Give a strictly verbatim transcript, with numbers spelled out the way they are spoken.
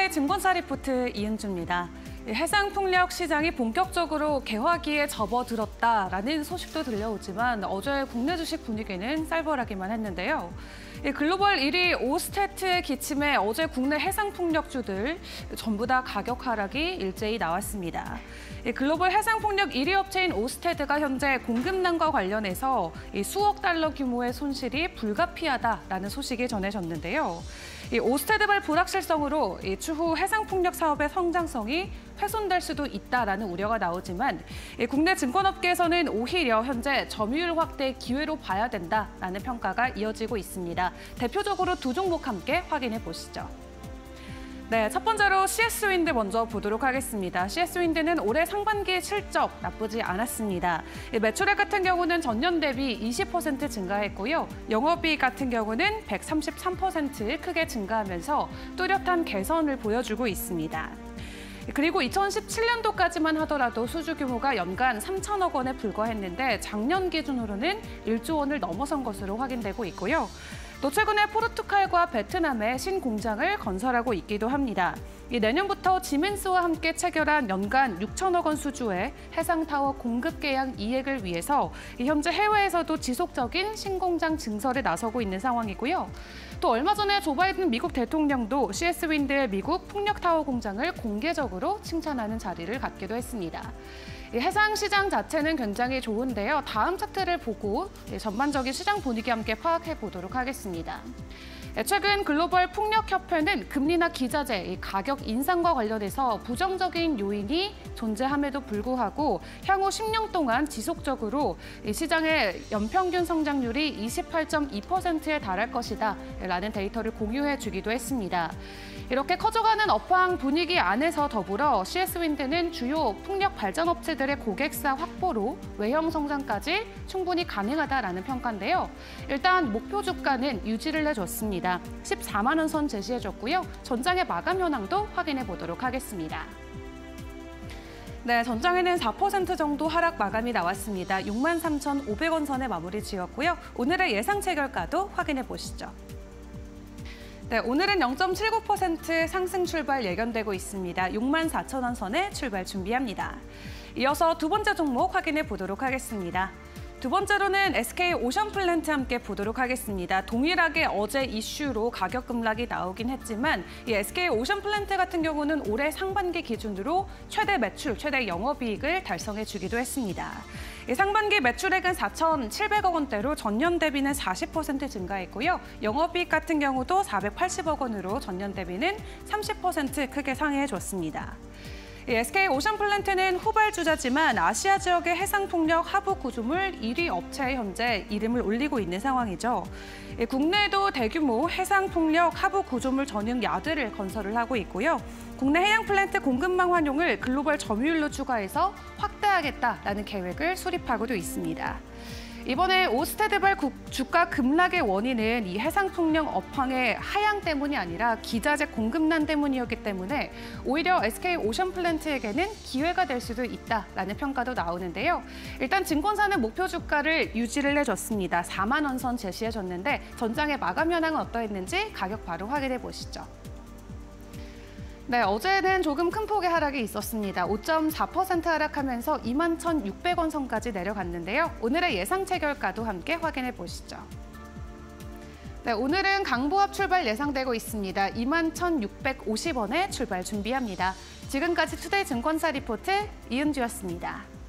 투데이 증권사 리포트 이은주입니다. 해상풍력 시장이 본격적으로 개화기에 접어들었다라는 소식도 들려오지만 어제 국내 주식 분위기는 쌀벌하기만 했는데요. 글로벌 일 위 오스테트의 기침에 어제 국내 해상풍력주들 전부 다 가격 하락이 일제히 나왔습니다. 글로벌 해상풍력 일 위 업체인 오스테드가 현재 공급난과 관련해서 수억 달러 규모의 손실이 불가피하다라는 소식이 전해졌는데요. 이 오스테드발 불확실성으로 추후 해상풍력 사업의 성장성이 훼손될 수도 있다라는 우려가 나오지만 국내 증권업계에서는 오히려 현재 점유율 확대 기회로 봐야 된다라는 평가가 이어지고 있습니다. 대표적으로 두 종목 함께 확인해 보시죠. 네, 첫 번째로 씨에스윈드 먼저 보도록 하겠습니다. 씨에스윈드는 올해 상반기 실적 나쁘지 않았습니다. 매출액 같은 경우는 전년 대비 이십 퍼센트 증가했고요. 영업이익 같은 경우는 백삼십삼 퍼센트 크게 증가하면서 뚜렷한 개선을 보여주고 있습니다. 그리고 이천십칠 년도까지만 하더라도 수주 규모가 연간 삼천억 원에 불과했는데 작년 기준으로는 일조 원을 넘어선 것으로 확인되고 있고요. 또 최근에 포르투갈과 베트남에 신공장을 건설하고 있기도 합니다. 이 내년부터 지멘스와 함께 체결한 연간 육천억 원 수주의 해상타워 공급 계약 이행을 위해서 현재 해외에서도 지속적인 신공장 증설에 나서고 있는 상황이고요. 또 얼마 전에 조 바이든 미국 대통령도 씨에스윈드의 미국 풍력타워 공장을 공개적으로 칭찬하는 자리를 갖기도 했습니다. 해상 시장 자체는 굉장히 좋은데요. 다음 차트를 보고 전반적인 시장 분위기 함께 파악해 보도록 하겠습니다. 최근 글로벌 풍력협회는 금리나 기자재, 가격 인상과 관련해서 부정적인 요인이 존재함에도 불구하고 향후 십 년 동안 지속적으로 시장의 연평균 성장률이 이십팔 점 이 퍼센트에 달할 것이다 라는 데이터를 공유해 주기도 했습니다. 이렇게 커져가는 업황 분위기 안에서 더불어 씨에스윈드는 주요 풍력 발전업체들의 고객사 확보로 외형 성장까지 충분히 가능하다라는 평가인데요. 일단 목표 주가는 유지를 해줬습니다. 십사만 원 선 제시해줬고요. 전장의 마감 현황도 확인해 보도록 하겠습니다. 네, 전장에는 사 퍼센트 정도 하락 마감이 나왔습니다. 육만 삼천오백 원 선에 마무리 지었고요. 오늘의 예상 체결가도 확인해 보시죠. 네, 오늘은 영 점 칠구 퍼센트 상승 출발 예견되고 있습니다. 육만 사천 원 선에 출발 준비합니다. 이어서 두 번째 종목 확인해 보도록 하겠습니다. 두 번째로는 에스케이 오션플랜트 함께 보도록 하겠습니다. 동일하게 어제 이슈로 가격 급락이 나오긴 했지만 이 에스케이 오션플랜트 같은 경우는 올해 상반기 기준으로 최대 매출, 최대 영업이익을 달성해 주기도 했습니다. 이 상반기 매출액은 사천칠백억 원대로 전년 대비는 사십 퍼센트 증가했고요. 영업이익 같은 경우도 사백팔십억 원으로 전년 대비는 삼십 퍼센트 크게 상회해 줬습니다. 에스케이 오션플랜트는 후발주자지만 아시아 지역의 해상풍력 하부 구조물 일 위 업체에 현재 이름을 올리고 있는 상황이죠. 국내에도 대규모 해상풍력 하부 구조물 전용 야드를 건설을 하고 있고요. 국내 해양 플랜트 공급망 활용을 글로벌 점유율로 추가해서 확대하겠다라는 계획을 수립하고도 있습니다. 이번에 오스테드발 주가 급락의 원인은 이 해상풍력 업황의 하향 때문이 아니라 기자재 공급난 때문이었기 때문에 오히려 에스케이 오션플랜트에게는 기회가 될 수도 있다라는 평가도 나오는데요. 일단 증권사는 목표 주가를 유지를 해줬습니다. 사만 원 선 제시해줬는데 전장의 마감 현황은 어떠했는지 가격 바로 확인해 보시죠. 네, 어제는 조금 큰 폭의 하락이 있었습니다. 오 점 사 퍼센트 하락하면서 이만 천육백 원 선까지 내려갔는데요. 오늘의 예상 체결가도 함께 확인해 보시죠. 네, 오늘은 강보합 출발 예상되고 있습니다. 이만 천육백오십 원에 출발 준비합니다. 지금까지 투데이 증권사 리포트 이은주였습니다.